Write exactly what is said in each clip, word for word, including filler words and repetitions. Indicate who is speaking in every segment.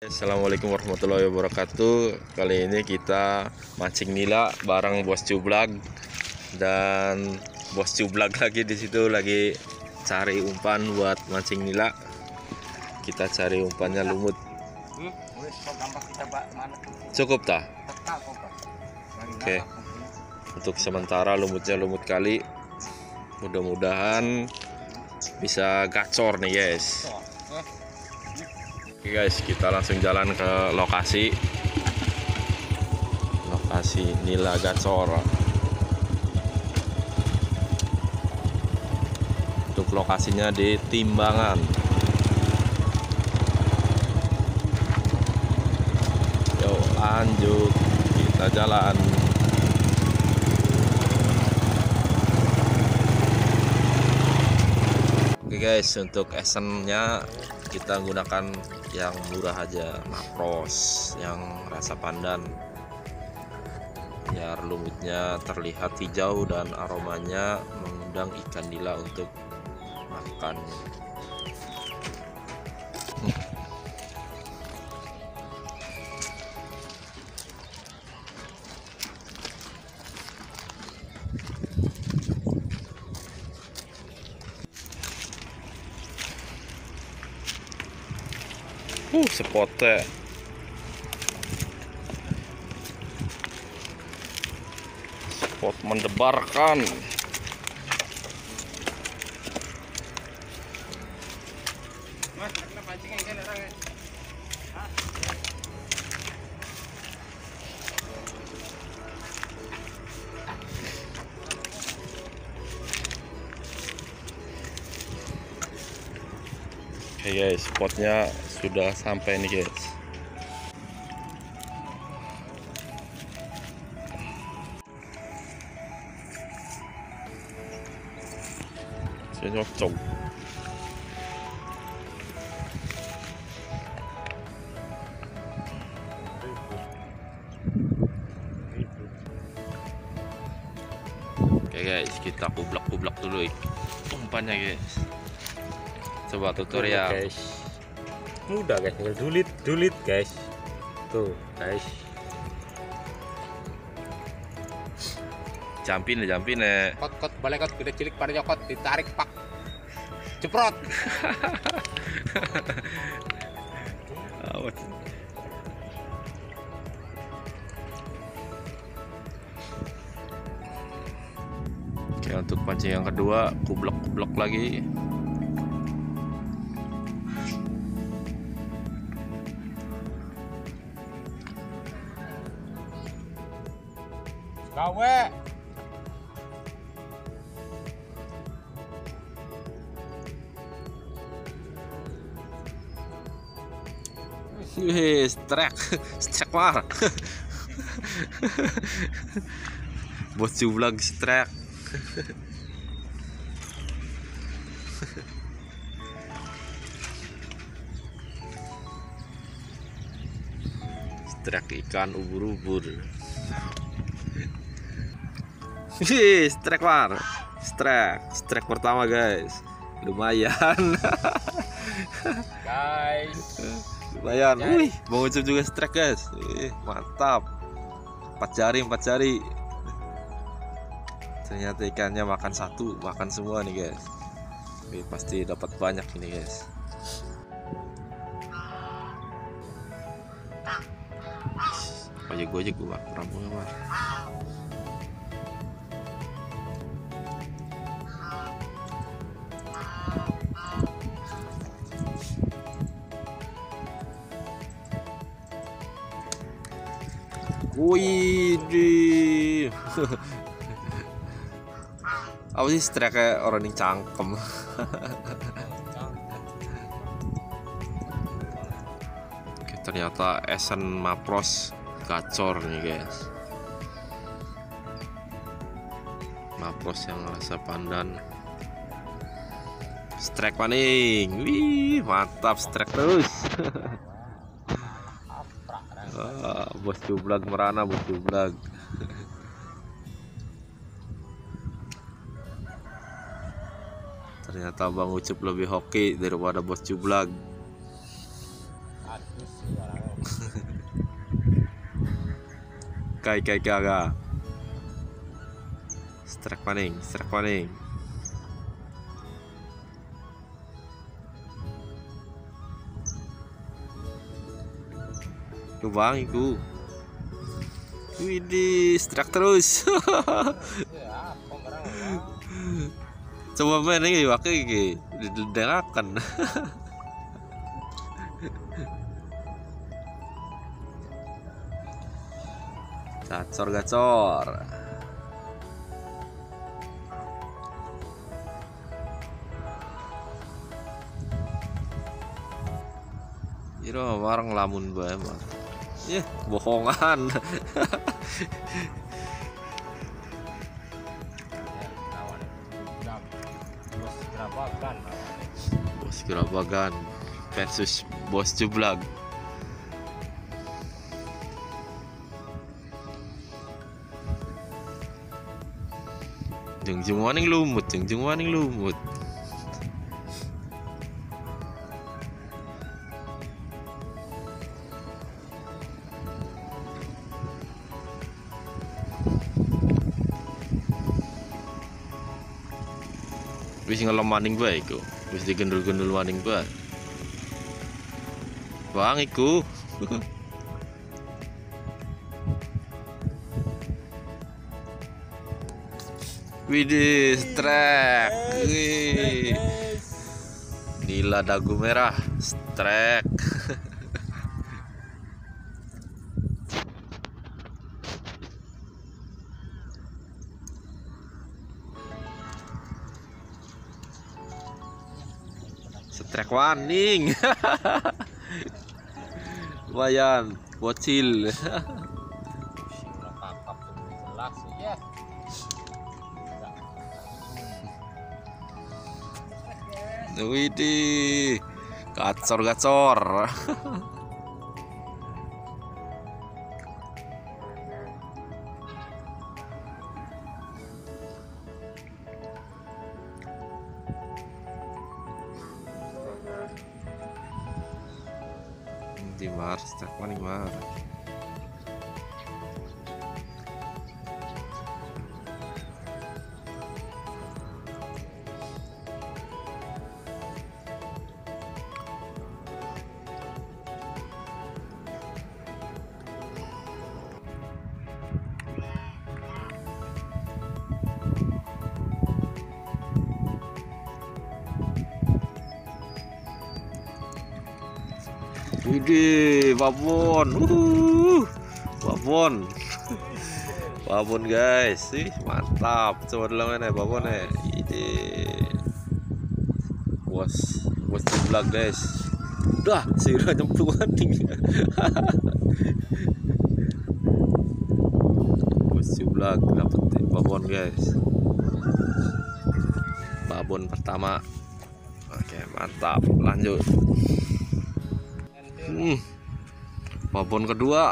Speaker 1: Assalamualaikum warahmatullahi wabarakatuh. Kali ini kita mancing nila bareng Bos Cublag, dan Bos Cublag lagi di situ lagi cari umpan buat mancing nila. Kita cari umpannya lumut. Cukup tak? Oke. Untuk sementara lumutnya lumut kali. Mudah-mudahan bisa gacor nih guys. Oke guys, kita langsung jalan ke lokasi lokasi nila gacor. Untuk lokasinya di Timbangan. Yuk lanjut, kita jalan. Oke guys, untuk esennya kita gunakan yang murah aja, Mapros yang rasa pandan, biar lumutnya terlihat hijau dan aromanya mengundang ikan nila untuk makan. Uh, spotnya spot mendebarkan. Oke guys, spotnya sudah sampai nih guys. Saya cocok. Oke guys, kita kublak-kublak dulu umpannya guys. Coba tutorial
Speaker 2: guys, mudah guys, tinggal dulit dulit guys, tuh guys.
Speaker 1: Jampin deh, jampin deh.
Speaker 3: Kot kot balik kot gede cilik pada nyokot ditarik pak ceprot.
Speaker 1: Awas. Oke, untuk pancing yang kedua kublok-kublok lagi.
Speaker 3: Gawe
Speaker 1: Wih, strek, strek war. Bos Cublag strek. Strek ikan ubur-ubur. Wih, strek war, strek, strek pertama guys, lumayan.
Speaker 3: guys,
Speaker 1: lumayan. Wih, Bang Ucup juga strek guys. Wih, mantap. Empat jari, empat jari. Ternyata ikannya makan satu, makan semua nih guys. Wih, pasti dapat banyak ini guys. Aja gue aja gue rampungnya mah. Wih, di apa sih strike kayak orang yang cangkem. Oke, ternyata esen Mapros gacor nih guys. Mapros yang rasa pandan. Strike paning. Wih, mantap, strike terus. Ah, Bos Cublag merana, Bos Cublag. Ternyata Bang Ucup lebih hoki daripada Bos Cublag.
Speaker 3: aduh
Speaker 1: Kai kai gaga. Strike maning, strike maning. Tuh bang, iku. Widih, strike terus.
Speaker 3: Ya, pemerang ya.
Speaker 1: Coba main ini pakai iki, diderakan. Gacor gacor. Iro bareng lamun bae mah. Yeh, bohongan.
Speaker 3: Lawan jam bos gerabakan lawannya.
Speaker 1: Bos Gerabagan versus Bos Cublag. Jengjung waning lumut, jengjung waning lumut. Wis ngelem maning bae iku. Wis digendul-gendul maning bae. Bang iku. Widih, strike. Wih. Nila dagu merah, strike. Strike waning. Lumayan, bocil.
Speaker 3: Pusing udah kakap tuh jelas ya.
Speaker 1: Widih, gacor-gacor. Di mar, strike maning mar. Widih, babon. Uh, babon. Babon guys. Ih, mantap. Coba dulu mana babon ya. Ini bos, bos Cublag guys. Udah, sirah nyemplungan nih. Bos Cublag dapet babon guys. Babon pertama. Oke, mantap. Lanjut. Hmm. Babon kedua.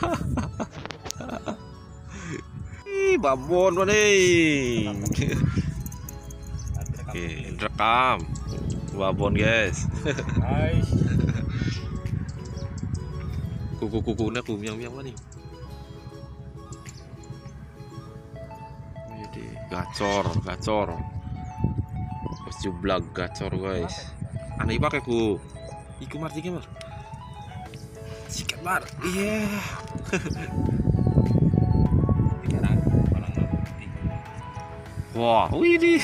Speaker 1: Ih, babon maning. Oke, rekam. Babon guys.
Speaker 2: Guys,
Speaker 1: Kuku-kukunya kumiang-miang maning. Ini gacor, gacor. Bos Cublag gacor guys. Aneh pakai ku. Iku mar tiga mar. Sikat mar. Iya.
Speaker 3: Sekarang orang putih.
Speaker 1: Wah, widih.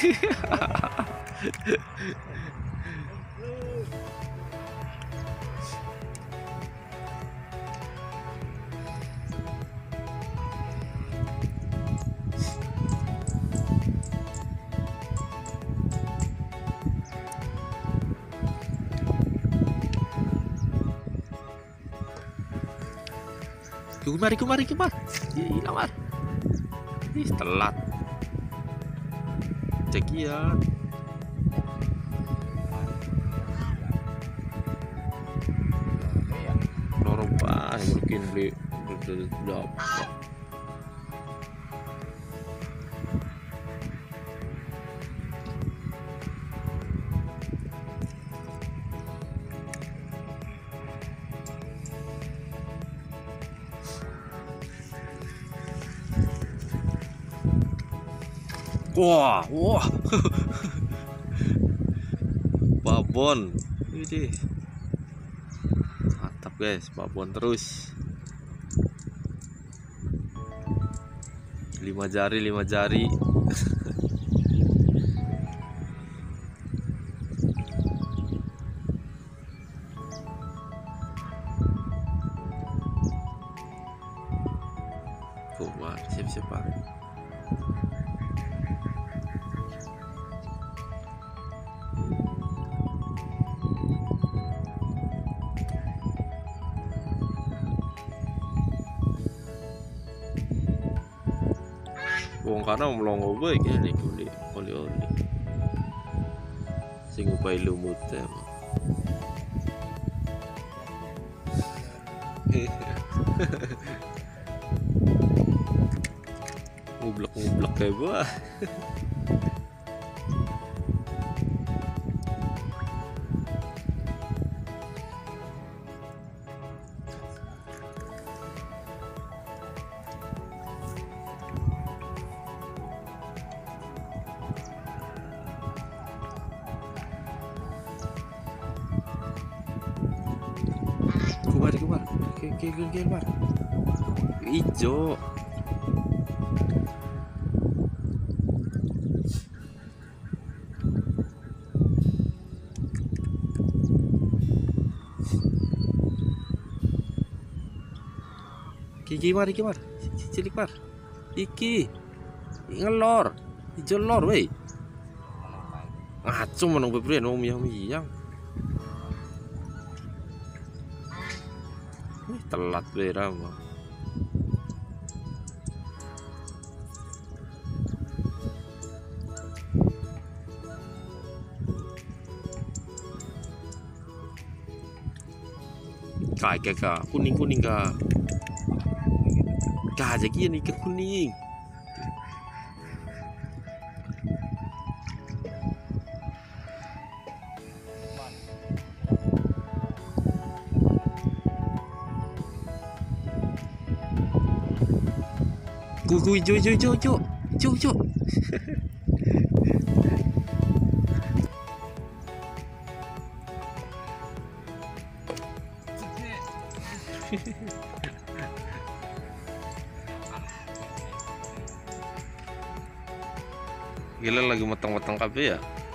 Speaker 1: Kumari, kumari, kumar. Gila, mar. Ih, telat. Cekian. Lorong banget mungkin beli udah. Wah, wah. Babon. Widih. Mantap guys, babon terus. Lima jari, lima jari. Wah, siap-siap Pak. Wong kana melongo bae kene kuli oli-oli. Sing upai lumut ya. Ngublek-ngublek kayak gua. Keluar, keluar. Oke, oke, oke, keluar. Ijo. Iki mar, iki mar. Cilik mar. Iki. Ngelor. Ijo lor weh. Ngaco menung bebre nang miyang-miyang. Wih, telat bera mah. Kak, kak, kuning kuning kak. Kak aja gini ke kuning. Gu gu hijau hijau hijau hijau hijau hijau. Gila lagi meteng-meteng kabeh ya.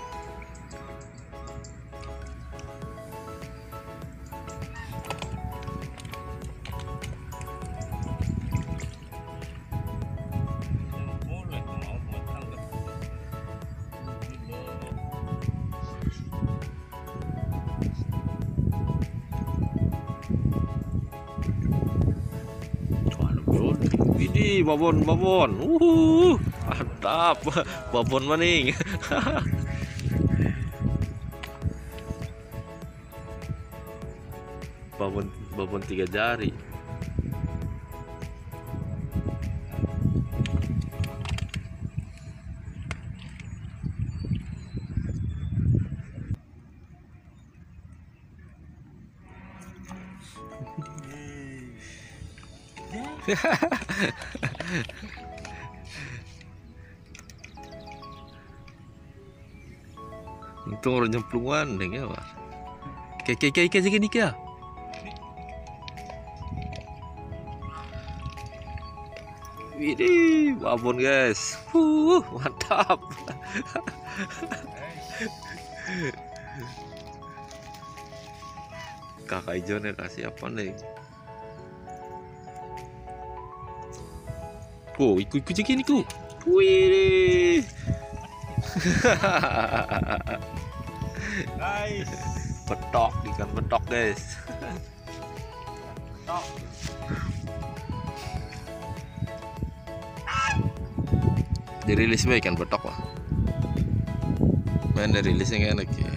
Speaker 1: Widih, babon, babon. Uh, mantap. Babon maning. babon, babon tiga jari. Untung orang nyemplungan deh ya, Pak. Kayak kayak kayak segini kah? Widih, babon guys. Uh, mantap. Kakak hijaunya kasih apa nih? Oh, ikut ikut jadi niku. Wih.
Speaker 2: Guys,
Speaker 1: Betok, ikan betok guys.
Speaker 2: tok.
Speaker 1: Dirilis baik ikan betok lah. Main dirilisnya enak ya.